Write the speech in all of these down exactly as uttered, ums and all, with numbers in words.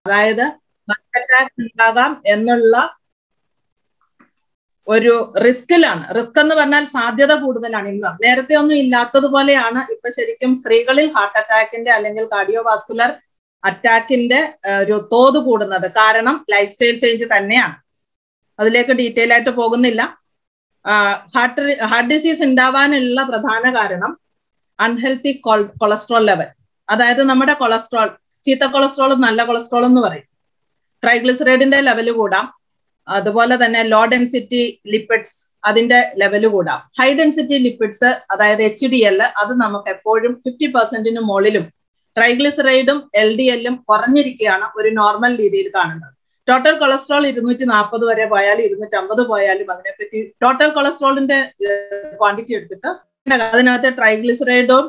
അതായത് heart attack ഉണ്ടാകാം എന്നുള്ള ഒരു റിസ്കിലാണ്. റിസ്ക് എന്ന് പറഞ്ഞാൽ സാധ്യത കൂടുതലാണ്. ഇന്ന് നേരത്തെ ഒന്നും ഇല്ലാത്തതുപോലെയാണ് ഇപ്പൊ ശരിക്കും സ്ത്രീകളിൽ ഹാർട്ട് അറ്റാക്കിന്റെ അല്ലെങ്കിൽ കാർഡിയോവാസ്കുലർ അറ്റാക്കിന്റെ ഒരു തോത് കൂടുന്നത്. കാരണം ലൈഫ് സ്റ്റൈൽ ചേഞ്ച് തന്നെയാണ്. അതിലേക്ക് ഡീറ്റെയിൽ ആയിട്ട് പോകുന്നില്ല. ഹാർട്ട് ഹാർട്ട് ഡിസീസ് ഉണ്ടാവാനുള്ള പ്രധാന കാരണം അൺഹെൽത്തി കൊളസ്ട്രോൾ ലെവൽ. അതായത് നമ്മുടെ കൊളസ്ട്രോൾ, ചീത്ത കൊളസ്ട്രോളും നല്ല കൊളസ്ട്രോൾ എന്ന് പറയും. ട്രൈഗ്ലിസറൈഡിന്റെ ലെവൽ കൂടാം, അതുപോലെ തന്നെ ലോ ഡെൻസിറ്റി ലിപ്പിഡ്സ് അതിന്റെ ലെവൽ കൂടാം. ഹൈ ഡെൻസിറ്റി ലിപ്പിഡ്സ് അതായത് എച്ച് ഡി എൽ അത് നമുക്ക് എപ്പോഴും ഫിഫ്റ്റി പെർസെന്റിന് മുകളിലും ട്രൈഗ്ലിസറൈഡും എൽ ഡി എല്ലും കുറഞ്ഞിരിക്കുകയാണ് ഒരു നോർമൽ രീതിയിൽ കാണുന്നത്. ടോട്ടൽ കൊളസ്ട്രോൾ ഇരുന്നൂറ്റി നാൽപ്പത് വരെ പോയാലും ഇരുന്നൂറ്റി അമ്പത് പോയാലും അതിനെപ്പറ്റി ടോട്ടൽ കൊളസ്ട്രോളിന്റെ ക്വാണ്ടിറ്റി എടുത്തിട്ട് അതിനകത്ത് ട്രൈഗ്ലിസറൈഡും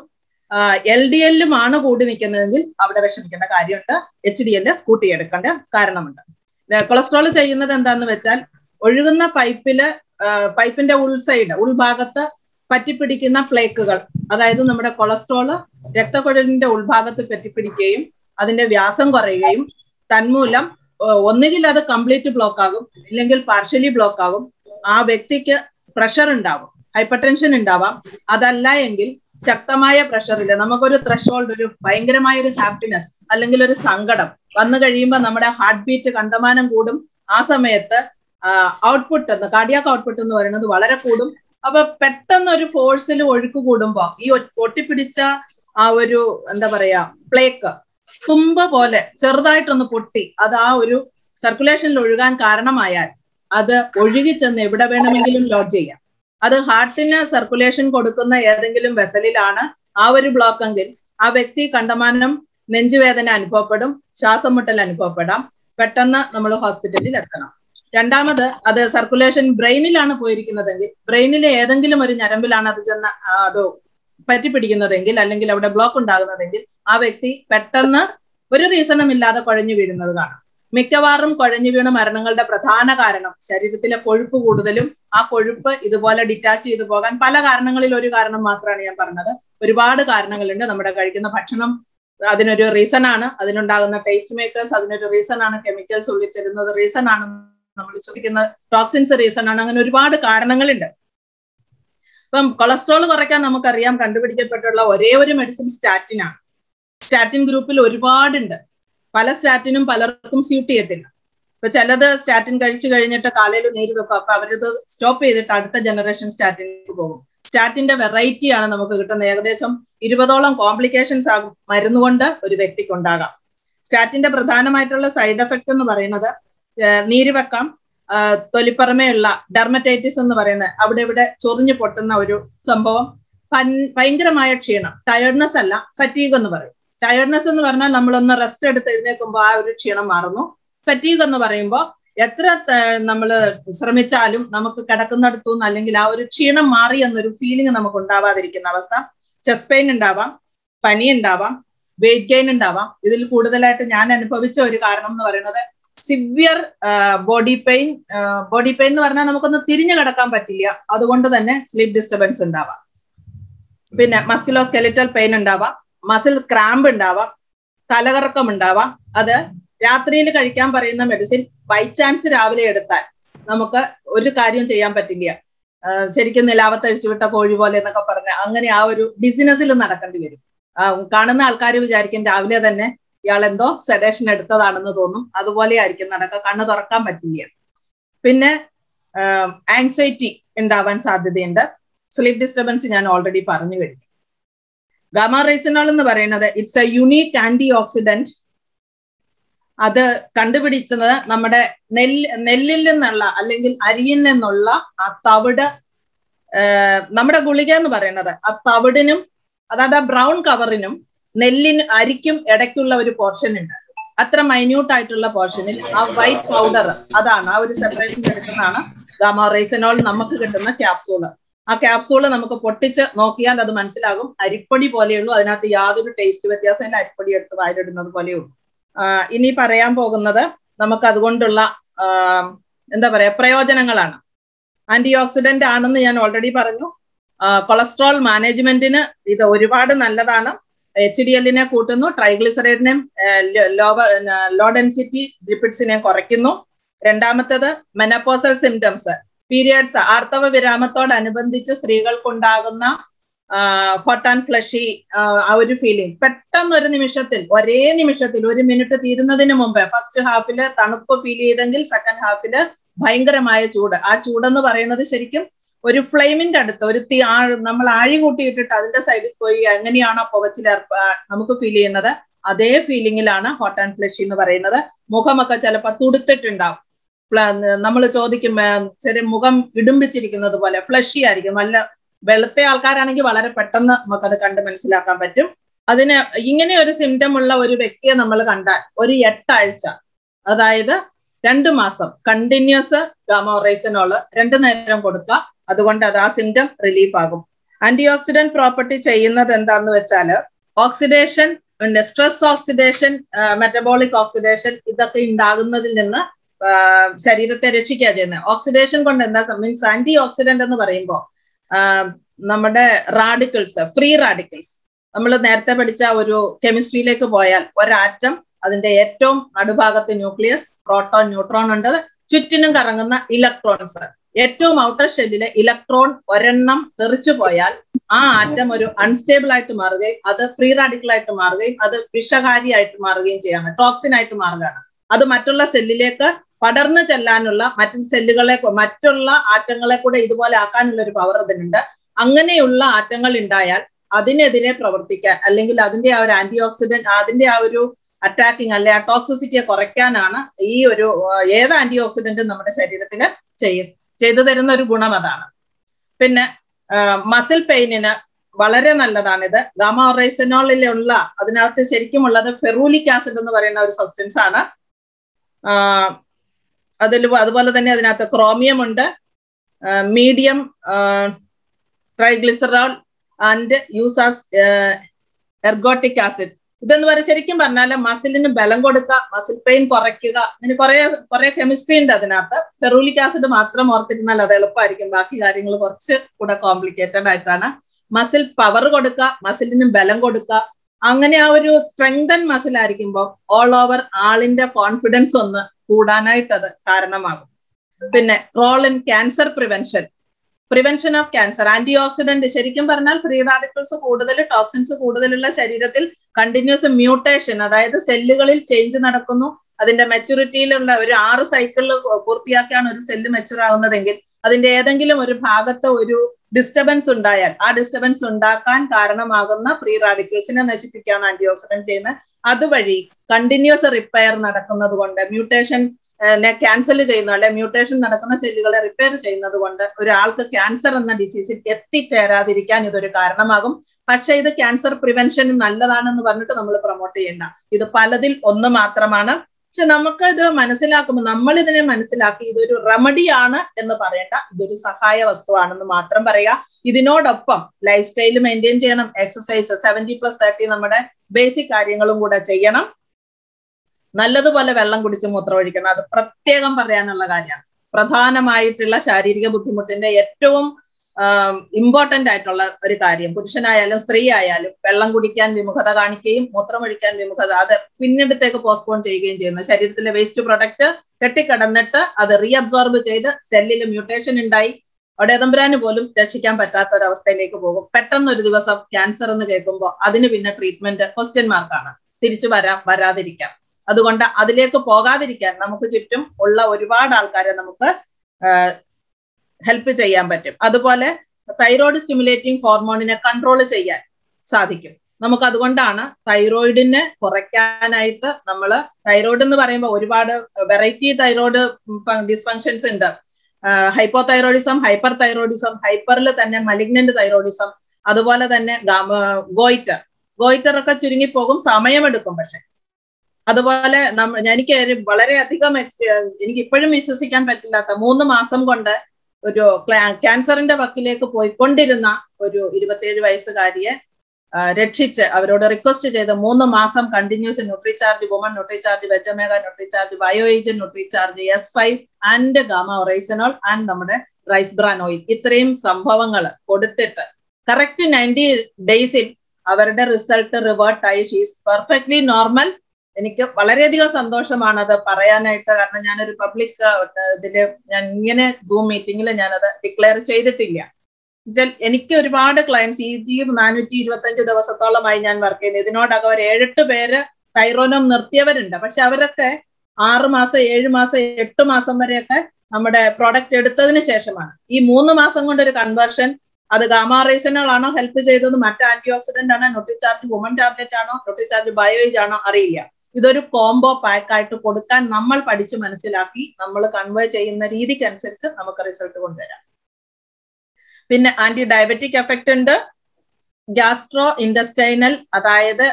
എൽ ഡി എല്ലുമാണ് കൂടി നിൽക്കുന്നതെങ്കിൽ അവിടെ വിഷമിക്കേണ്ട കാര്യമുണ്ട്. എച്ച് ഡി എൽ കൂട്ടിയെടുക്കേണ്ട കാരണമുണ്ട്. കൊളസ്ട്രോൾ ചെയ്യുന്നത് എന്താന്ന് വെച്ചാൽ ഒഴുകുന്ന പൈപ്പില് പൈപ്പിന്റെ ഉൾസൈഡ് ഉൾഭാഗത്ത് പറ്റിപ്പിടിക്കുന്ന ഫ്ലേക്കുകൾ, അതായത് നമ്മുടെ കൊളസ്ട്രോള് രക്തക്കുഴലിന്റെ ഉൾഭാഗത്ത് പറ്റിപ്പിടിക്കുകയും അതിന്റെ വ്യാസം കുറയുകയും തന്മൂലം ഒന്നുകിൽ അത് കംപ്ലീറ്റ് ബ്ലോക്ക് ആകും, ഇല്ലെങ്കിൽ പാർഷ്യലി ബ്ലോക്ക് ആകും. ആ വ്യക്തിക്ക് പ്രഷർ ഉണ്ടാവും, ഹൈപ്പർ ടെൻഷൻ ഉണ്ടാവാം. അതല്ല എങ്കിൽ ശക്തമായ പ്രഷറിൽ നമുക്കൊരു ത്രഷോൾഡ്, ഒരു ഭയങ്കരമായ ഒരു ഹാപ്പിനെസ് അല്ലെങ്കിൽ ഒരു സങ്കടം വന്നു കഴിയുമ്പോൾ നമ്മുടെ ഹാർട്ട് ബീറ്റ് കണ്ടമാനം കൂടും. ആ സമയത്ത് ഔട്ട്പുട്ട് എന്ന് കാർഡിയാക് ഔട്ട്പുട്ട് എന്ന് പറയുന്നത് വളരെ കൂടും. അപ്പൊ പെട്ടെന്ന് ഒരു ഫോഴ്സിൽ ഒഴുക്ക് കൂടുമ്പോ ഈ ഒട്ടിപ്പിടിച്ച ആ ഒരു എന്താ പറയാ പ്ലേക്ക് തുമ്പ് പോലെ ചെറുതായിട്ടൊന്ന് പൊട്ടി അത് ആ ഒരു സർക്കുലേഷനിൽ ഒഴുകാൻ കാരണമായാൽ അത് ഒഴുകിച്ചെന്ന് എവിടെ വേണമെങ്കിലും ലോഡ്ജ് ചെയ്യാം. അത് ഹാർട്ടിന് സർക്കുലേഷൻ കൊടുക്കുന്ന ഏതെങ്കിലും വെസലിലാണ് ആ ഒരു ബ്ലോക്ക് എങ്കിൽ ആ വ്യക്തി കണ്ടമാനം നെഞ്ചുവേദന അനുഭവപ്പെടും, ശ്വാസം മുട്ടൽ അനുഭവപ്പെടാം. പെട്ടെന്ന് നമ്മൾ ഹോസ്പിറ്റലിൽ എത്തണം. രണ്ടാമത് അത് സർക്കുലേഷൻ ബ്രെയിനിലാണ് പോയിരിക്കുന്നതെങ്കിൽ ബ്രെയിനിലെ ഏതെങ്കിലും ഒരു ഞരമ്പിലാണ് അത് ചെന്ന് അത് പറ്റിപ്പിടിക്കുന്നതെങ്കിൽ അല്ലെങ്കിൽ അവിടെ ബ്ലോക്ക് ഉണ്ടാകുന്നതെങ്കിൽ ആ വ്യക്തി പെട്ടെന്ന് ഒരു റീസണും ഇല്ലാതെ കുഴഞ്ഞു വീഴുന്നത് കാണാം. മിക്കവാറും കുഴഞ്ഞു വീണ മരണങ്ങളുടെ പ്രധാന കാരണം ശരീരത്തിലെ കൊഴുപ്പ് കൂടുതലും, ആ കൊഴുപ്പ് ഇതുപോലെ ഡിറ്റാച്ച് ചെയ്തു പോകാൻ പല കാരണങ്ങളിൽ ഒരു കാരണം മാത്രമാണ് ഞാൻ പറഞ്ഞത്. ഒരുപാട് കാരണങ്ങളുണ്ട്. നമ്മുടെ കഴിക്കുന്ന ഭക്ഷണം അതിനൊരു റീസൺ ആണ്, അതിനുണ്ടാകുന്ന ടേസ്റ്റ് മേക്കേഴ്സ് അതിനൊരു റീസൺ ആണ്, കെമിക്കൽസ് ഉള്ളിൽ ചെല്ലുന്നത് റീസൺ ആണ്, നമ്മൾ ശ്വസിക്കുന്ന ടോക്സിൻസ് റീസൺ ആണ്. അങ്ങനെ ഒരുപാട് കാരണങ്ങളുണ്ട്. ഇപ്പം കൊളസ്ട്രോൾ കുറയ്ക്കാൻ നമുക്കറിയാം കണ്ടുപിടിക്കപ്പെട്ടുള്ള ഒരേ ഒരു മെഡിസിൻ സ്റ്റാറ്റിൻ ആണ്. സ്റ്റാറ്റിൻ ഗ്രൂപ്പിൽ ഒരുപാടുണ്ട്. പല സ്റ്റാറ്റിനും പലർക്കും സ്യൂട്ട് ചെയ്യത്തില്ല. ഇപ്പൊ ചിലത് സ്റ്റാറ്റിൻ കഴിച്ചു കഴിഞ്ഞിട്ട് കാലയിൽ നീര് വെക്കും, അപ്പൊ അവരിത് സ്റ്റോപ്പ് ചെയ്തിട്ട് അടുത്ത ജനറേഷൻ സ്റ്റാറ്റിനിലേക്ക് പോകും. സ്റ്റാറ്റിന്റെ വെറൈറ്റി ആണ് നമുക്ക് കിട്ടുന്നത്. ഏകദേശം ഇരുപതോളം കോംപ്ലിക്കേഷൻസ് ആകും മരുന്നുകൊണ്ട് ഒരു വ്യക്തിക്ക് ഉണ്ടാകാം. സ്റ്റാറ്റിന്റെ പ്രധാനമായിട്ടുള്ള സൈഡ് എഫക്ട് എന്ന് പറയുന്നത് നീര് വെക്കാം, തൊലിപ്പുറമേയുള്ള ഡെർമറ്റൈറ്റിസ് എന്ന് പറയുന്നത് അവിടെ ഇവിടെ ചൊറിഞ്ഞു പൊട്ടുന്ന ഒരു സംഭവം, ഭയങ്കരമായ ക്ഷീണം, ടയർഡ്നെസ് അല്ല ഫറ്റീഗ് എന്ന് പറയും. ടയർഡ്നെസ് എന്ന് പറഞ്ഞാൽ നമ്മളൊന്ന് റെസ്റ്റ് എടുത്ത് എഴുന്നേൽക്കുമ്പോൾ ആ ഒരു ക്ഷീണം മാറുന്നു. ഫറ്റീഗ് എന്ന് പറയുമ്പോൾ എത്ര നമ്മൾ ശ്രമിച്ചാലും നമുക്ക് കിടക്കുന്നിടത്തു നിന്ന് അല്ലെങ്കിൽ ആ ഒരു ക്ഷീണം മാറി എന്നൊരു ഫീലിംഗ് നമുക്ക് ഉണ്ടാവാതിരിക്കുന്ന അവസ്ഥ. ചെസ്റ്റ് പെയിൻ ഉണ്ടാവാം, പനി ഉണ്ടാവാം, വെയിറ്റ് ഗെയിൻ ഉണ്ടാവാം. ഇതിൽ കൂടുതലായിട്ട് ഞാൻ അനുഭവിച്ച ഒരു കാരണം എന്ന് പറയുന്നത് severe body pain. Body pain എന്ന് പറഞ്ഞാൽ നമുക്കൊന്ന് തിരിഞ്ഞു കിടക്കാൻ പറ്റില്ല, അതുകൊണ്ട് തന്നെ സ്ലീപ്പ് ഡിസ്റ്റർബൻസ് ഉണ്ടാവാം. പിന്നെ മസ്കുലോ സ്കെലിറ്റൽ പെയിൻ ഉണ്ടാവാം, മസിൽ ക്രാമ്പ് ഉണ്ടാവാം, തലകറക്കം ഉണ്ടാവാം. അത് രാത്രിയിൽ കഴിക്കാൻ പറയുന്ന മെഡിസിൻ ബൈ ചാൻസ് രാവിലെ എടുത്താൽ നമുക്ക് ഒരു കാര്യം ചെയ്യാൻ പറ്റില്ല. ശരിക്കും നിലാവത്തഴിച്ചു വിട്ട കോഴി പോലെ എന്നൊക്കെ പറഞ്ഞ അങ്ങനെ ആ ഒരു ബിസിനസ്സിൽ നടക്കേണ്ടി വരും. കാണുന്ന ആൾക്കാർ വിചാരിക്കും രാവിലെ തന്നെ ഇയാൾ എന്തോ സെഡേഷൻ എടുത്തതാണെന്ന് തോന്നും. അതുപോലെ ആയിരിക്കും നടക്കുക, കണ്ണ് തുറക്കാൻ പറ്റില്ല. പിന്നെ ആങ്സൈറ്റി ഉണ്ടാവാൻ സാധ്യതയുണ്ട്. സ്ലീപ്പ് ഡിസ്റ്റർബൻസ് ഞാൻ ഓൾറെഡി പറഞ്ഞു കഴിഞ്ഞു. ഗാമ റൈസിനോൾ എന്ന് പറയുന്നത് it's a unique antioxidant. അത് കണ്ടുപിടിച്ചത് നമ്മുടെ നെല്ല് നെല്ലിൽ നിന്നുള്ള അല്ലെങ്കിൽ അരിയിൽ നിന്നുള്ള ആ തവിട്, നമ്മുടെ ഗുളിക എന്ന് പറയുന്നത് ആ തവിടിനും അതായത് ആ ബ്രൗൺ കവറിനും നെല്ലിന് അരിക്കും ഇടയ്ക്കുള്ള ഒരു പോർഷൻ ഉണ്ട്. അത്ര മൈന്യൂട്ട് ആയിട്ടുള്ള പോർഷനിൽ ആ വൈറ്റ് പൗഡർ, അതാണ് ആ ഒരു സെപ്പറേഷൻ എടുക്കുന്നതാണ് ഗാമ റൈസിനോൾ നമുക്ക് കിട്ടുന്ന ക്യാപ്സൂള്. ആ ക്യാപ്സൂള് നമുക്ക് പൊട്ടിച്ച് നോക്കിയാൽ അത് മനസ്സിലാകും. അരിപ്പൊടി പോലെയുള്ളൂ, അതിനകത്ത് യാതൊരു ടേസ്റ്റ് വ്യത്യാസമില്ല. അരിപ്പൊടി എടുത്ത് വായിലിടുന്നത് പോലെയുള്ളൂ. ഇനി പറയാൻ പോകുന്നത് നമുക്ക് അതുകൊണ്ടുള്ള എന്താ പറയാ പ്രയോജനങ്ങളാണ്. ആന്റി ഓക്സിഡന്റ് ആണെന്ന് ഞാൻ ഓൾറെഡി പറഞ്ഞു. കൊളസ്ട്രോൾ മാനേജ്മെന്റിന് ഇത് ഒരുപാട് നല്ലതാണ്. എച്ച് ഡി എല്ലിനെ കൂട്ടുന്നു, ട്രൈഗ്ലിസറൈഡിനെയും ലോ ഡെൻസിറ്റി ലിപ്പിഡ്സിനെയും കുറയ്ക്കുന്നു. രണ്ടാമത്തേത് മെനപ്പോസൽ സിംറ്റംസ്, പീരിയഡ്സ്, ആർത്തവ വിരാമത്തോടനുബന്ധിച്ച് സ്ത്രീകൾക്കുണ്ടാകുന്ന ഹോട്ട് ആൻഡ് ഫ്ലഷി ആ ഒരു ഫീലിംഗ്, പെട്ടെന്ന് ഒരു നിമിഷത്തിൽ, ഒരേ നിമിഷത്തിൽ, ഒരു മിനിറ്റ് തീരുന്നതിന് മുമ്പ് ഫസ്റ്റ് ഹാഫില് തണുപ്പ് ഫീൽ ചെയ്തെങ്കിൽ സെക്കൻഡ് ഹാഫില് ഭയങ്കരമായ ചൂട്. ആ ചൂടെന്ന് പറയുന്നത് ശരിക്കും ഒരു ഫ്ലെയിമിന്റെ അടുത്ത് ഒരു തീ ആ നമ്മൾ ആഴി കൂട്ടിയിട്ടിട്ട് അതിന്റെ സൈഡിൽ പോയി എങ്ങനെയാണോ പുകച്ചിൽ നമുക്ക് ഫീൽ ചെയ്യുന്നത്, അതേ ഫീലിംഗിലാണ് ഹോട്ട് ആൻഡ് ഫ്ലഷി എന്ന് പറയുന്നത്. മുഖമൊക്കെ ചിലപ്പോൾ തുടുത്തിട്ടുണ്ടാവും, നമ്മൾ ചോദിക്കും ചെറിയ മുഖം ഇടുമ്പിച്ചിരിക്കുന്നത് പോലെ ഫ്ലഷി ആയിരിക്കും. നല്ല വെളുത്ത ആൾക്കാരാണെങ്കിൽ വളരെ പെട്ടെന്ന് നമുക്കത് കണ്ട് മനസ്സിലാക്കാൻ പറ്റും. അതിന് ഇങ്ങനെ ഒരു സിംറ്റം ഉള്ള ഒരു വ്യക്തിയെ നമ്മൾ കണ്ടാൽ ഒരു എട്ടാഴ്ച, അതായത് രണ്ടു മാസം കണ്ടിന്യൂസ് ഗാമ ഒറൈസനോള് രണ്ടു നേരം കൊടുക്കുക. അതുകൊണ്ട് അത് ആ സിംറ്റം റിലീഫ് ആകും. ആന്റി ഓക്സിഡന്റ് പ്രോപ്പർട്ടി ചെയ്യുന്നത് എന്താന്ന് വെച്ചാല് oxidation, stress oxidation, metabolic oxidation ഇതൊക്കെ ഉണ്ടാകുന്നതിൽ നിന്ന് ശരീരത്തെ രക്ഷിക്കുക ചെയ്യുന്നത്. ഓക്സിഡേഷൻ കൊണ്ട് എന്താ മീൻസ് ആന്റി ഓക്സിഡന്റ് എന്ന് പറയുമ്പോൾ നമ്മുടെ റാഡിക്കൽസ്, ഫ്രീ റാഡിക്കൽസ്, നമ്മൾ നേരത്തെ പഠിച്ച ഒരു കെമിസ്ട്രിയിലേക്ക് പോയാൽ ഒരാറ്റം, അതിന്റെ ഏറ്റവും നടുഭാഗത്ത് ന്യൂക്ലിയസ്, പ്രോട്ടോൺ, ന്യൂട്രോൺ ഉണ്ട്, ചുറ്റിനും കറങ്ങുന്ന ഇലക്ട്രോൺസ്. ഏറ്റവും ഔട്ടർ ഷെല്ലിലെ ഇലക്ട്രോൺ ഒരെണ്ണം തെറിച്ചു പോയാൽ ആ ആറ്റം ഒരു അൺസ്റ്റേബിൾ ആയിട്ട് മാറുകയും അത് ഫ്രീ റാഡിക്കൽ ആയിട്ട് മാറുകയും അത് വിഷകാരിയായിട്ട് മാറുകയും ചെയ്യാണ്, ടോക്സിൻ ആയിട്ട് മാറുകയാണ്. അത് മറ്റുള്ള സെല്ലിലേക്ക് പടർന്നു ചെല്ലാനുള്ള, മറ്റു സെല്ലുകളെ, മറ്റുള്ള ആറ്റങ്ങളെ കൂടെ ഇതുപോലെ ആക്കാനുള്ള ഒരു പവർ അതിനുണ്ട്. അങ്ങനെയുള്ള ആറ്റങ്ങൾ ഉണ്ടായാൽ അതിനെതിരെ പ്രവർത്തിക്കാൻ, അല്ലെങ്കിൽ അതിന്റെ ആ ഒരു ആന്റി ഓക്സിഡന്റ്, അതിന്റെ ആ ഒരു അറ്റാക്കിങ് അല്ലെ ആ ടോക്സിസിറ്റിയെ കുറയ്ക്കാനാണ് ഈ ഒരു ഏത് ആന്റി ഓക്സിഡന്റും നമ്മുടെ ശരീരത്തിൽ ചെയ്യ ചെയ്തു തരുന്ന ഒരു ഗുണം അതാണ്. പിന്നെ മസിൽ പെയിനിന് വളരെ നല്ലതാണിത്. ഗാമ ഒറൈസനോളിലുള്ള അതിനകത്ത് ശരിക്കും ഉള്ളത് ഫെറൂലിക് ആസിഡ് എന്ന് പറയുന്ന ഒരു സബ്സ്റ്റൻസ് ആണ്. അതിൽ അതുപോലെ തന്നെ അതിനകത്ത് ക്രോമിയം ഉണ്ട്, മീഡിയം ട്രൈഗ്ലിസറോൾ ആൻഡ് യൂസാസ് എർഗോട്ടിക് ആസിഡ്. ഇതെന്ന് പറയുക ശരിക്കും പറഞ്ഞാൽ മസിലിന് ബലം കൊടുക്കുക, മസിൽ പെയിൻ കുറയ്ക്കുക, അങ്ങനെ കുറെ കുറെ കെമിസ്ട്രി ഉണ്ട് അതിനകത്ത്. ഫെറൂലിക് ആസിഡ് മാത്രം ഓർത്തിരുന്നാൽ അത് എളുപ്പമായിരിക്കും, ബാക്കി കാര്യങ്ങൾ കുറച്ച് കൂടെ കോംപ്ലിക്കേറ്റഡ് ആയിട്ടാണ്. മസിൽ പവർ കൊടുക്കുക, മസിലിന് ബലം കൊടുക്കുക, അങ്ങനെ ആ ഒരു സ്ട്രെങ്തൻ മസിൽ ആയിരിക്കുമ്പോൾ ഓൾ ഓവർ ആളിന്റെ കോൺഫിഡൻസ് ഒന്ന് കൂടാനായിട്ട് അത് കാരണമാകും. പിന്നെ role in cancer prevention, prevention of cancer. Antioxidant ശരിക്കും പറഞ്ഞാൽ ഫ്രീ റാഡിക്കൽസ് കൂടുതൽ, ടോക്സിൻസ് കൂടുതലുള്ള ശരീരത്തിൽ കണ്ടിന്യൂസ് മ്യൂട്ടേഷൻ, അതായത് സെല്ലുകളിൽ ചേഞ്ച് നടക്കുന്നു. അതിന്റെ മെച്യൂരിറ്റിയിലുള്ള ഒരു ആറ് സൈക്കിളിൽ പൂർത്തിയാക്കിയാണ് ഒരു സെല്ല് മെച്യൂർ ആകുന്നതെങ്കിൽ അതിന്റെ ഏതെങ്കിലും ഒരു ഭാഗത്ത് ഒരു ഡിസ്റ്റർബൻസ് ഉണ്ടായാൽ ആ ഡിസ്റ്റർബൻസ് ഉണ്ടാക്കാൻ കാരണമാകുന്ന ഫ്രീ റാഡിക്കൽസിനെ നശിപ്പിക്കുകയാണ് ആന്റി ഓക്സിഡന്റ് ചെയ്യുന്നത്. അതുവഴി കണ്ടിന്യൂസ് റിപ്പയർ നടക്കുന്നത് കൊണ്ട്, മ്യൂട്ടേഷൻ ക്യാൻസൽ ചെയ്യുന്ന അല്ലെ മ്യൂട്ടേഷൻ നടക്കുന്ന സെല്ലുകളെ റിപ്പയർ ചെയ്യുന്നത് കൊണ്ട് ഒരാൾക്ക് ക്യാൻസർ എന്ന ഡിസീസിൽ എത്തിച്ചേരാതിരിക്കാൻ ഇതൊരു കാരണമാകും. പക്ഷെ ഇത് ക്യാൻസർ പ്രിവെൻഷൻ നല്ലതാണെന്ന് പറഞ്ഞിട്ട് നമ്മൾ പ്രൊമോട്ട് ചെയ്യണ്ട. ഇത് പലതിൽ ഒന്ന് മാത്രമാണ്. പക്ഷെ നമുക്ക് ഇത് മനസ്സിലാക്കുമ്പോൾ നമ്മൾ ഇതിനെ മനസ്സിലാക്കി ഇതൊരു റെമഡിയാണ് എന്ന് പറയേണ്ട, ഇതൊരു സഹായ വസ്തുവാണെന്ന് മാത്രം പറയുക. ഇതിനോടൊപ്പം ലൈഫ് സ്റ്റൈൽ മെയിൻറ്റെയിൻ ചെയ്യണം, എക്സസൈസ് സെവന്റി പ്ലസ് തേർട്ടി നമ്മുടെ ബേസിക് കാര്യങ്ങളും കൂടെ ചെയ്യണം. നല്ലതുപോലെ വെള്ളം കുടിച്ച് മൂത്രമൊഴിക്കണം, അത് പ്രത്യേകം പറയാനുള്ള കാര്യമാണ്. പ്രധാനമായിട്ടുള്ള ശാരീരിക ബുദ്ധിമുട്ടിന്റെ ഏറ്റവും ഇമ്പോർട്ടന്റ് ആയിട്ടുള്ള ഒരു കാര്യം, പുരുഷനായാലും സ്ത്രീ ആയാലും വെള്ളം കുടിക്കാൻ വിമുഖത കാണിക്കുകയും മൂത്രമൊഴിക്കാൻ വിമുഖത, അത് പിന്നീടത്തേക്ക് പോസ്റ്റ്പോൺ ചെയ്യുകയും ചെയ്യുന്നു. ശരീരത്തിലെ വേസ്റ്റ് പ്രൊഡക്റ്റ് കെട്ടിക്കിടന്നിട്ട് അത് റീഅബ്സോർബ് ചെയ്ത് സെല്ലിൽ മ്യൂട്ടേഷൻ ഉണ്ടായി ഒടേതമ്പുരാന് പോലും രക്ഷിക്കാൻ പറ്റാത്ത ഒരവസ്ഥയിലേക്ക് പോകും. പെട്ടെന്ന് ഒരു ദിവസം ക്യാൻസർ എന്ന് കേൾക്കുമ്പോൾ അതിന് പിന്നെ ട്രീറ്റ്മെന്റ് ക്വസ്റ്റ്യൻ മാർക്കാണ്, തിരിച്ചു വരാം വരാതിരിക്കാം. അതുകൊണ്ട് അതിലേക്ക് പോകാതിരിക്കാൻ നമുക്ക് ചുറ്റും ഉള്ള ഒരുപാട് ആൾക്കാരെ നമുക്ക് ഹെൽപ്പ് ചെയ്യാൻ പറ്റും. അതുപോലെ തൈറോയ്ഡ് സ്റ്റിമുലേറ്റിംഗ് ഹോർമോണിനെ കൺട്രോൾ ചെയ്യാൻ സാധിക്കും നമുക്ക്. അതുകൊണ്ടാണ് തൈറോയിഡിനെ കുറയ്ക്കാനായിട്ട് നമ്മൾ, തൈറോയ്ഡ് എന്ന് പറയുമ്പോൾ ഒരുപാട് വെറൈറ്റി തൈറോയ്ഡ് ഡിസ്ഫങ്ഷൻസ് ഉണ്ട്. ഹൈപ്പോ തൈറോയിഡിസം, ഹൈപ്പർ തൈറോയിഡിസം, ഹൈപ്പറിൽ തന്നെ മലിഗ്നന്റ് തൈറോയിഡിസം, അതുപോലെ തന്നെ ഗോയിറ്റർ ഗോയിറ്റർ ഒക്കെ ചുരുങ്ങിപ്പോകും, സമയമെടുക്കും. പക്ഷെ അതുപോലെ നമ്മ എനിക്ക് വളരെയധികം എക്സ്പീരിയൻസ്, എനിക്ക് ഇപ്പോഴും വിശ്വസിക്കാൻ പറ്റില്ലാത്ത മൂന്ന് മാസം കൊണ്ട് ഒരു ക്യാൻസറിന്റെ വക്കിലേക്ക് പോയിക്കൊണ്ടിരുന്ന ഒരു ഇരുപത്തിയേഴ് വയസ്സുകാരിയെ രക്ഷിച്ച് അവരോട് റിക്വസ്റ്റ് ചെയ്ത് മൂന്ന് മാസം continues Nutricharge woman Nutricharge, Vegamega Nutricharge, bio agent Nutricharge, S five and gamma oryzanol and നമ്മുടെ റൈസ് ബ്രാൻ ഓയിൽ, ഇത്രയും സംഭവങ്ങൾ കൊടുത്തിട്ട് കറക്റ്റ് നയൻറ്റി ഡേയ്സിൽ അവരുടെ റിസൾട്ട് റിവേർട്ട് ആയി. She's perfectly normal. എനിക്ക് വളരെയധികം സന്തോഷമാണ് അത് പറയാനായിട്ട്. കാരണം ഞാനൊരു പബ്ലിക് ഇതില് ഞാൻ ഇങ്ങനെ സൂം മീറ്റിംഗിൽ ഞാനത് ഡിക്ലെയർ ചെയ്തിട്ടില്ല. എനിക്ക് ഒരുപാട് ക്ലയൻസ് ഈ നാനൂറ്റി ഇരുപത്തി അഞ്ച് ദിവസത്തോളമായി ഞാൻ വർക്ക് ചെയ്യുന്നത്. ഇതിനോടകം ഒരു ഏഴെട്ട് പേര് തൈറോനോം നിർത്തിയവരുണ്ട്. പക്ഷെ അവരൊക്കെ ആറ് മാസം ഏഴ് മാസം എട്ട് മാസം വരെയൊക്കെ നമ്മുടെ പ്രോഡക്റ്റ് എടുത്തതിന് ശേഷമാണ്. ഈ മൂന്ന് മാസം കൊണ്ട് ഒരു കൺവേർഷൻ, അത് ഗാമാ റൈസനോൾ ആണോ ഹെൽപ്പ് ചെയ്തത്, മറ്റ് ആന്റി ഓക്സിഡന്റ് ആണോ, ന്യൂട്രിചാർജ് വുമൺ ടാബ്ലറ്റ് ആണോ, ന്യൂട്രിചാർജ് ബയോയേജ് ആണോ അറിയില്ല. ഇതൊരു കോംബോ പാക്ക് ആയിട്ട് കൊടുക്കാൻ നമ്മൾ പഠിച്ച് മനസ്സിലാക്കി നമ്മൾ കൺവേ ചെയ്യുന്ന രീതിക്ക് അനുസരിച്ച് നമുക്ക് റിസൾട്ട് കൊണ്ടുവരാം. പിന്നെ ആന്റി ഡയബറ്റിക് എഫക്റ്റ് ഉണ്ട്. ഗ്യാസ്ട്രോ ഇൻഡസ്റ്റൈനൽ, അതായത്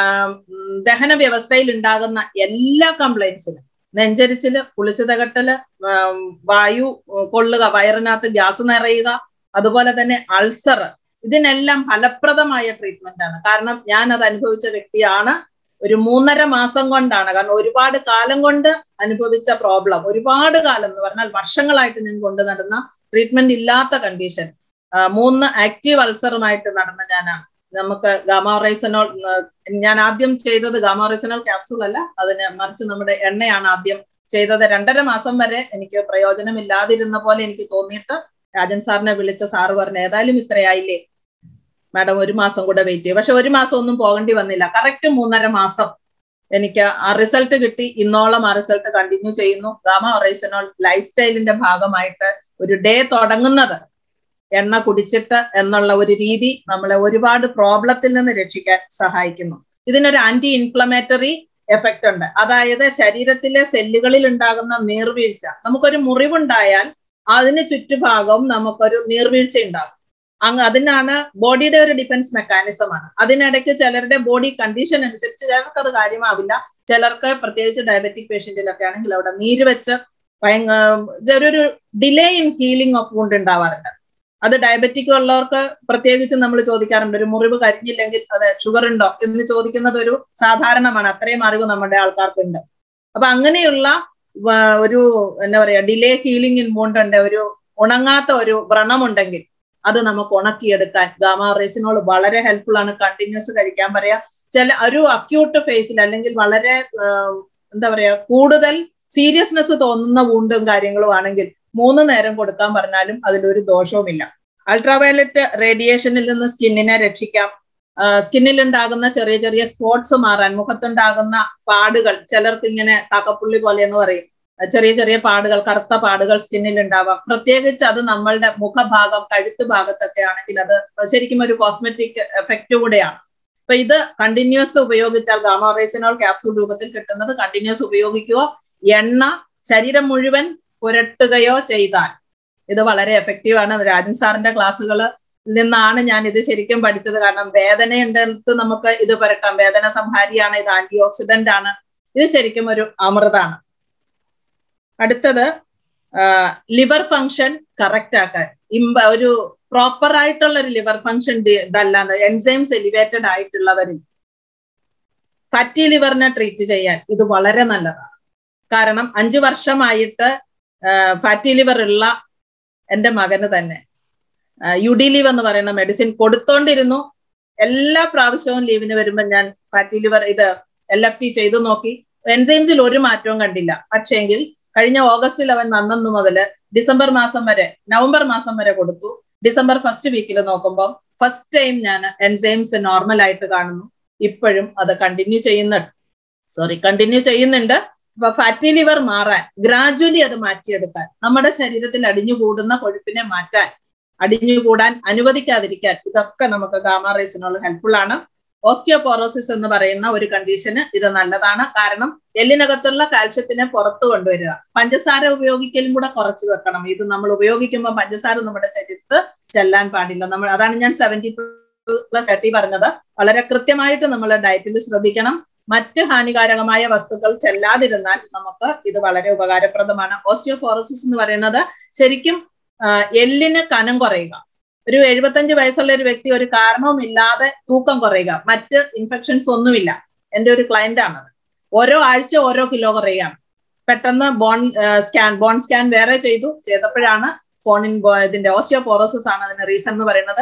ദഹന വ്യവസ്ഥയിൽ ഉണ്ടാകുന്ന എല്ലാ കംപ്ലൈൻസിനും, നെഞ്ചരിച്ചില്, കുളിച്ചു തകട്ടല്, വായു കൊള്ളുക, വയറിനകത്ത് ഗ്യാസ് നിറയുക, അതുപോലെ തന്നെ അൾസർ, ഇതിനെല്ലാം ഫലപ്രദമായ ട്രീറ്റ്മെന്റ് ആണ്. കാരണം ഞാൻ അത് അനുഭവിച്ച വ്യക്തിയാണ്. ഒരു മൂന്നര മാസം കൊണ്ടാണ്, കാരണം ഒരുപാട് കാലം കൊണ്ട് അനുഭവിച്ച പ്രോബ്ലം, ഒരുപാട് കാലം എന്ന് പറഞ്ഞാൽ വർഷങ്ങളായിട്ട് ഞാൻ കൊണ്ടു നടന്ന ട്രീറ്റ്മെന്റ് ഇല്ലാത്ത കണ്ടീഷൻ, മൂന്ന് ആക്റ്റീവ് അൾസറുമായിട്ട് നടന്ന ഞാനാണ്. നമുക്ക് ഗാമാറൈസനോൾ, ഞാൻ ആദ്യം ചെയ്തത് ഗാമാറൈസനോൾ ക്യാപ്സൂൾ അല്ല, അതിന് മറിച്ച് നമ്മുടെ എണ്ണയാണ് ആദ്യം ചെയ്തത്. രണ്ടര മാസം വരെ എനിക്ക് പ്രയോജനമില്ലാതിരുന്ന പോലെ എനിക്ക് തോന്നിയിട്ട് രാജൻ സാറിനെ വിളിച്ച സാറ് പറഞ്ഞു, ഏതായാലും ഇത്രയായില്ലേ മാഡം, ഒരു മാസം കൂടെ വെയിറ്റ് ചെയ്യും. പക്ഷെ ഒരു മാസം ഒന്നും പോകേണ്ടി വന്നില്ല. കറക്റ്റ് മൂന്നര മാസം എനിക്ക് ആ റിസൾട്ട് കിട്ടി. ഇന്നോളം ആ റിസൾട്ട് കണ്ടിന്യൂ ചെയ്യുന്നു. ഗാമാ ഒറൈസനോൾ ലൈഫ് സ്റ്റൈലിന്റെ ഭാഗമായിട്ട് ഒരു ഡേ തുടങ്ങുന്നത് എണ്ണ കുടിച്ചിട്ട് എന്നുള്ള ഒരു രീതി നമ്മളെ ഒരുപാട് പ്രോബ്ലത്തിൽ നിന്ന് രക്ഷിക്കാൻ സഹായിക്കുന്നു. ഇതിനൊരു ആന്റി ഇൻഫ്ലമേറ്ററി എഫക്റ്റ് ഉണ്ട്. അതായത് ശരീരത്തിലെ സെല്ലുകളിൽ ഉണ്ടാകുന്ന നീർവീഴ്ച, നമുക്കൊരു മുറിവുണ്ടായാൽ അതിന് ചുറ്റുഭാഗവും നമുക്കൊരു നീർവീഴ്ച ഉണ്ടാകും. അങ്ങ് അതിനാണ് ബോഡിയുടെ ഒരു ഡിഫൻസ് മെക്കാനിസമാണ്. അതിനിടയ്ക്ക് ചിലരുടെ ബോഡി കണ്ടീഷൻ അനുസരിച്ച് ചിലർക്ക് അത് കാര്യമാവില്ല. ചിലർക്ക് പ്രത്യേകിച്ച് ഡയബറ്റിക് പേഷ്യന്റിലൊക്കെ ആണെങ്കിൽ അവിടെ നീര് വെച്ച് ഭയങ്കര ഒരു delay in healing of wound ഉണ്ടാവാറുണ്ട്. അത് ഡയബറ്റിക് ഉള്ളവർക്ക് പ്രത്യേകിച്ച് നമ്മൾ ചോദിക്കാറുണ്ട്, ഒരു മുറിവ് കരിഞ്ഞില്ലെങ്കിൽ അത് ഷുഗർ ഉണ്ടോ എന്ന് ചോദിക്കുന്നത് ഒരു സാധാരണമാണ്. അത്രയും അറിവ് നമ്മുടെ ആൾക്കാർക്കുണ്ട്. അപ്പൊ അങ്ങനെയുള്ള ഒരു എന്താ പറയാ ഡിലേ ഹീലിംഗ് ഇൻ വൂണ്ട് ഉണ്ട്, ഒരു ഉണങ്ങാത്ത ഒരു വ്രണമുണ്ടെങ്കിൽ അത് നമുക്ക് ഉണക്കിയെടുക്കാൻ ഗാമാ റൈസിനോൾ വളരെ ഹെൽപ്ഫുൾ ആണ്. കണ്ടിന്യൂസ് കഴിക്കാൻ പറയാ. ചില ഒരു അക്യൂട്ട് ഫേസിൽ അല്ലെങ്കിൽ വളരെ എന്താ പറയാ കൂടുതൽ സീരിയസ്നെസ് തോന്നുന്ന വൂണ്ടും കാര്യങ്ങളും ആണെങ്കിൽ മൂന്ന് നേരം കൊടുക്കാൻ പറഞ്ഞാലും അതിലൊരു ദോഷവുമില്ല. അൾട്രാവയലറ്റ് റേഡിയേഷനിൽ നിന്ന് സ്കിന്നിനെ രക്ഷിക്കാം. സ്കിന്നിൽ ഉണ്ടാകുന്ന ചെറിയ ചെറിയ സ്പോട്സ് മാറാൻ, മുഖത്തുണ്ടാകുന്ന പാടുകൾ, ചിലർക്ക് ഇങ്ങനെ കാക്കപ്പുള്ളി പോലെ എന്ന് പറയും, ചെറിയ ചെറിയ പാടുകൾ, കറുത്ത പാടുകൾ സ്കിന്നിൽ ഉണ്ടാവാം. പ്രത്യേകിച്ച് അത് നമ്മളുടെ മുഖഭാഗം, കഴുത്ത് ഭാഗത്തൊക്കെ ആണെങ്കിൽ അത് ശരിക്കും ഒരു കോസ്മെറ്റിക് എഫക്റ്റ് കൂടെയാണ്. അപ്പൊ ഇത് കണ്ടിന്യൂസ് ഉപയോഗിച്ചാൽ, ഗാമാ റൈസിനോൾ ക്യാപ്സൂൾ രൂപത്തിൽ കിട്ടുന്നത് കണ്ടിന്യൂസ് ഉപയോഗിക്കുക. എണ്ണ ശരീരം മുഴുവൻ പുരട്ടുകയോ ചെയ്താൽ ഇത് വളരെ എഫക്റ്റീവ് ആണ്. രാജൻ സാറിന്റെ ക്ലാസ്സുകളിൽ നിന്നാണ് ഞാൻ ഇത് ശരിക്കും പഠിച്ചത്. കാരണം വേദനയുണ്ടെടുത്ത് നമുക്ക് ഇത് പുരട്ടാം. വേദന സംഹാരിയാണ്, ഇത് ആന്റി ഓക്സിഡന്റ് ആണ്. ഇത് ശരിക്കും ഒരു അമൃതാണ്. അടുത്തത് ലിവർ ഫങ്ഷൻ കറക്റ്റ് ആക്കാൻ, ഇമ്പ ഒരു പ്രോപ്പർ ആയിട്ടുള്ള ഒരു ലിവർ ഫങ്ഷൻ ഇതല്ലാതെ എൻസൈംസ് എലിവേറ്റഡ് ആയിട്ടുള്ളവരിൽ ഫാറ്റി ലിവറിനെ ട്രീറ്റ് ചെയ്യാൻ ഇത് വളരെ നല്ലതാണ്. കാരണം അഞ്ചു വർഷമായിട്ട് ഫാറ്റി ലിവർ ഉള്ള എൻ്റെ മകന് തന്നെ യു ഡി ലീവ് എന്ന് പറയുന്ന മെഡിസിൻ കൊടുത്തോണ്ടിരുന്നു. എല്ലാ പ്രാവശ്യവും ലീവിന് വരുമ്പോൾ ഞാൻ ഫാറ്റി ലിവർ ഇത് എൽ എഫ് ടി ചെയ്തു നോക്കി. എൻസൈംസിൽ ഒരു മാറ്റവും കണ്ടില്ല. പക്ഷേങ്കിൽ കഴിഞ്ഞ ഓഗസ്റ്റിൽ അവൻ വന്നു മുതൽ ഡിസംബർ മാസം വരെ, നവംബർ മാസം വരെ കൊടുത്തു. ഡിസംബർ ഫസ്റ്റ് വീക്കിൽ നോക്കുമ്പോൾ ഫസ്റ്റ് ടൈം ഞാൻ എൻസൈംസ് നോർമൽ ആയിട്ട് കാണുന്നു. ഇപ്പോഴും അത് കണ്ടിന്യൂ ചെയ്യുന്നുണ്ട് സോറി കണ്ടിന്യൂ ചെയ്യുന്നുണ്ട് അപ്പൊ ഫാറ്റി ലിവർ മാറാൻ, ഗ്രാജുവലി അത് മാറ്റിയെടുക്കാൻ, നമ്മുടെ ശരീരത്തിൽ അടിഞ്ഞുകൂടുന്ന കൊഴുപ്പിനെ മാറ്റാൻ, അടിഞ്ഞുകൂടാൻ അനുവദിക്കാതിരിക്കാൻ ഇതൊക്കെ നമുക്ക് ഗാമാ റൈസിനോൾ ഹെൽപ്ഫുൾ ആണ്. ഓസ്റ്റിയോപോറോസിസ് എന്ന് പറയുന്ന ഒരു കണ്ടീഷന് ഇത് നല്ലതാണ്. കാരണം എല്ലിനകത്തുള്ള കാൽഷ്യത്തിനെ പുറത്തു കൊണ്ടുവരിക. പഞ്ചസാര ഉപയോഗിക്കലും കൂടെ കുറച്ച് വെക്കണം. ഇത് നമ്മൾ ഉപയോഗിക്കുമ്പോൾ പഞ്ചസാര നമ്മുടെ ശരീരത്ത് ചെല്ലാൻ പാടില്ല. നമ്മൾ അതാണ് ഞാൻ സെവന്റി പ്ലസ് തേർട്ടി പറഞ്ഞത്. വളരെ കൃത്യമായിട്ട് നമ്മൾ ഡയറ്റിൽ ശ്രദ്ധിക്കണം. മറ്റ് ഹാനികാരകമായ വസ്തുക്കൾ ചെല്ലാതിരുന്നാൽ നമുക്ക് ഇത് വളരെ ഉപകാരപ്രദമാണ്. ഓസ്റ്റിയോപോറോസിസ് എന്ന് പറയുന്നത് ശരിക്കും എല്ലിന് കനം കുറയുക. ഒരു എഴുപത്തഞ്ച് വയസ്സുള്ള ഒരു വ്യക്തി ഒരു കാരണവും ഇല്ലാതെ തൂക്കം കുറയുക, മറ്റ് ഇൻഫെക്ഷൻസ് ഒന്നുമില്ല. എൻ്റെ ഒരു ക്ലയന്റ് ആണത്. ഓരോ ആഴ്ച ഓരോ കിലോ കുറയുകയാണ്. പെട്ടെന്ന് ബോൺ സ്കാൻ ബോൺ സ്കാൻ വേറെ ചെയ്തു. ചെയ്തപ്പോഴാണ് ഫോണിൻ ഇതിന്റെ ഓസ്റ്റിയോപോറോസിസ് ആണ് അതിന് റീസൺ എന്ന് പറയുന്നത്.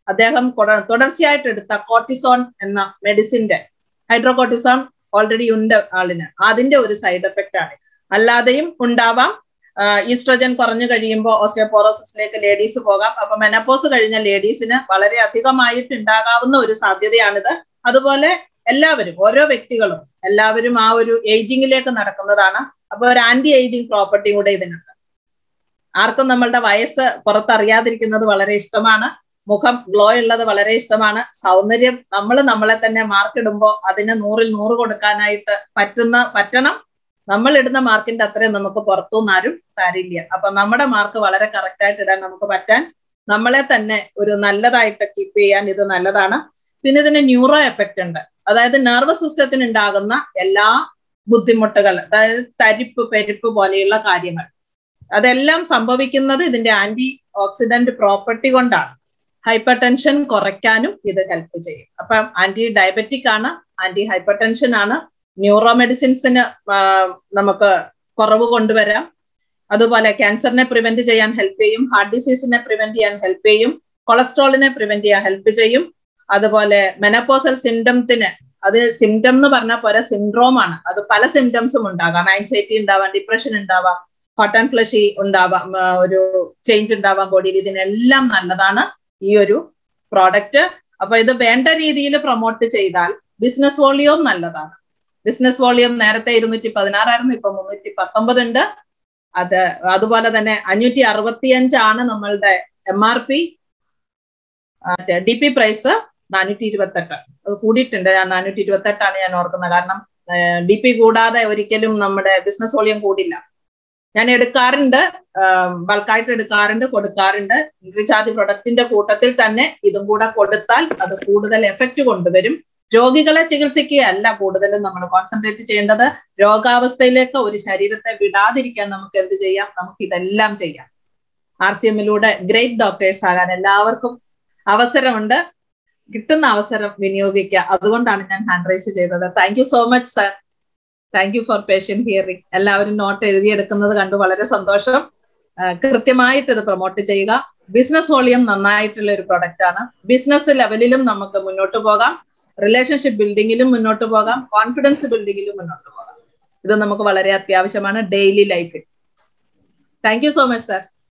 അദ്ദേഹം തുടർച്ചയായിട്ട് എടുത്ത കോർട്ടിസോൺ എന്ന മെഡിസിന്റെ ഹൈഡ്രോകോർട്ടിസോൺ ഓൾറെഡി ഉണ്ട് ആളിന്, അതിന്റെ ഒരു സൈഡ് എഫക്റ്റ് ആണ്. അല്ലാതെയും ഉണ്ടാവാം. ഈസ്ട്രോജൻ കുറഞ്ഞു കഴിയുമ്പോൾ ഓസ്റ്റിയോപോറോസിസിലേക്ക് ലേഡീസ് പോകാം. അപ്പൊ മെനപ്പോസ് കഴിഞ്ഞ ലേഡീസിന് വളരെ അധികമായിട്ട് ഉണ്ടാകാവുന്ന ഒരു സാധ്യതയാണിത്. അതുപോലെ എല്ലാവരും, ഓരോ വ്യക്തികളും എല്ലാവരും ആ ഒരു ഏജിങ്ങിലേക്ക് നടക്കുന്നതാണ്. അപ്പൊ ഒരു ആന്റി ഏജിങ് പ്രോപ്പർട്ടി കൂടെ ഇതിനുണ്ട്. ആർക്കും നമ്മളുടെ വയസ്സ് പുറത്തറിയാതിരിക്കുന്നത് വളരെ ഇഷ്ടമാണ്. മുഖം ഗ്ലോ ഉള്ളത് വളരെ ഇഷ്ടമാണ്. സൗന്ദര്യം നമ്മൾ നമ്മളെ തന്നെ മാർക്ക് ഇടുമ്പോൾ അതിന് നൂറിൽ നൂറ് കൊടുക്കാനായിട്ട് പറ്റുന്ന പറ്റണം. നമ്മൾ ഇടുന്ന മാർക്കിന്റെ അത്രയും നമുക്ക് പുറത്തുനിന്ന് ആരും തരില്ല. അപ്പൊ നമ്മുടെ മാർക്ക് വളരെ കറക്റ്റ് ആയിട്ട് ഇടാൻ നമുക്ക് പറ്റാൻ, നമ്മളെ തന്നെ ഒരു നല്ലതായിട്ട് കീപ്പ് ചെയ്യാൻ ഇത് നല്ലതാണ്. പിന്നെ ഇതിന് ന്യൂറോ എഫക്റ്റ് ഉണ്ട്. അതായത് നെർവസ് സിസ്റ്റത്തിന് ഉണ്ടാകുന്ന എല്ലാ ബുദ്ധിമുട്ടുകൾ, അതായത് തരിപ്പ് പെരുപ്പ് പോലെയുള്ള കാര്യങ്ങൾ, അതെല്ലാം സംഭവിക്കുന്നത് ഇതിന്റെ ആന്റി ഓക്സിഡന്റ് പ്രോപ്പർട്ടി കൊണ്ടാണ്. ഹൈപ്പർ ടെൻഷൻ കുറയ്ക്കാനും ഇത് ഹെൽപ്പ് ചെയ്യും. അപ്പം ആന്റി ഡയബറ്റിക് ആണ്, ആന്റി ഹൈപ്പർ ടെൻഷൻ ആണ്. ന്യൂറോ മെഡിസിൻസിന് നമുക്ക് കുറവ് കൊണ്ടുവരാം. അതുപോലെ ക്യാൻസറിനെ പ്രിവെന്റ് ചെയ്യാൻ ഹെൽപ്പ് ചെയ്യും, ഹാർട്ട് ഡിസീസിനെ പ്രിവെന്റ് ചെയ്യാൻ ഹെൽപ്പ് ചെയ്യും, കൊളസ്ട്രോളിനെ പ്രിവെന്റ് ചെയ്യാൻ ഹെൽപ്പ് ചെയ്യും. അതുപോലെ മെനപ്പോസൽ സിംറ്റംസിന്, അത് സിംറ്റം എന്ന് പറഞ്ഞാൽ പോരാ, സിൻഡ്രോം ആണ്. അത് പല സിംറ്റംസും ഉണ്ടാകാം. ആൻസൈറ്റി ഉണ്ടാവാം, ഡിപ്രഷൻ ഉണ്ടാവാം, ഹോട്ട് ആൻഡ് ഫ്ലഷി ഉണ്ടാവാം, ഒരു ചേഞ്ച് ഉണ്ടാവാം ബോഡിയിൽ. ഇതിനെല്ലാം നല്ലതാണ് ഈ ഒരു പ്രോഡക്റ്റ്. അപ്പൊ ഇത് വേണ്ട രീതിയിൽ പ്രൊമോട്ട് ചെയ്താൽ ബിസിനസ് വോളിയം നല്ലതാണ്. ബിസിനസ് വോളിയം നേരത്തെ ഇരുന്നൂറ്റി പതിനാറായിരുന്നു, ഇപ്പൊ മുന്നൂറ്റി പത്തൊമ്പത് ഉണ്ട്. അത് അതുപോലെ തന്നെ അഞ്ഞൂറ്റി അറുപത്തി അഞ്ചാണ് നമ്മളുടെ M R P. D P price നാനൂറ്റി ഇരുപത്തെട്ട്, അത് കൂടിയിട്ടുണ്ട്. ഞാൻ നാനൂറ്റി ഇരുപത്തെട്ടാണ് ഞാൻ ഓർക്കുന്നത്. കാരണം ഡി പി കൂടാതെ ഒരിക്കലും നമ്മുടെ ബിസിനസ് വോളിയം കൂടില്ല. ഞാൻ എടുക്കാറുണ്ട്, ബൾക്കായിട്ട് എടുക്കാറുണ്ട്, കൊടുക്കാറുണ്ട്. റീചാർജ് പ്രൊഡക്റ്റിന്റെ കൂട്ടത്തിൽ തന്നെ ഇതും കൂടെ കൊടുത്താൽ അത് കൂടുതൽ എഫക്റ്റ് കൊണ്ടുവരും. രോഗികളെ ചികിത്സിക്കുകയല്ല കൂടുതലും നമ്മൾ കോൺസെൻട്രേറ്റ് ചെയ്യേണ്ടത്. രോഗാവസ്ഥയിലേക്ക് ഒരു ശരീരത്തെ വിടാതിരിക്കാൻ നമുക്ക് എന്ത് ചെയ്യാം? നമുക്ക് ഇതെല്ലാം ചെയ്യാം. ആർ സി എമ്മിലൂടെ ഗ്രേറ്റ് ഡോക്ടേഴ്സ് ആകാൻ എല്ലാവർക്കും അവസരമുണ്ട്. കിട്ടുന്ന അവസരം വിനിയോഗിക്കുക. അതുകൊണ്ടാണ് ഞാൻ ഹാൻഡ് റൈസ് ചെയ്തത്. Thank you so much sir. Thank you for patient hearing. എല്ലാവരും നോട്ട് എഴുതിയെടുക്കുന്നത് കണ്ടു വളരെ സന്തോഷം. കൃത്യമായിട്ട് ഇത് പ്രൊമോട്ട് ചെയ്യുക. ബിസിനസ് വോളിയം നന്നായിട്ടുള്ള ഒരു പ്രൊഡക്റ്റ് ആണ്. ബിസിനസ് ലെവലിലും നമുക്ക് മുന്നോട്ട് പോകാം, റിലേഷൻഷിപ്പ് ബിൽഡിങ്ങിലും മുന്നോട്ട് പോകാം, കോൺഫിഡൻസ് ബിൽഡിങ്ങിലും മുന്നോട്ട് പോകാം. ഇത് നമുക്ക് വളരെ അത്യാവശ്യമാണ് ഡെയിലി ലൈഫിൽ. Thank you so much sir.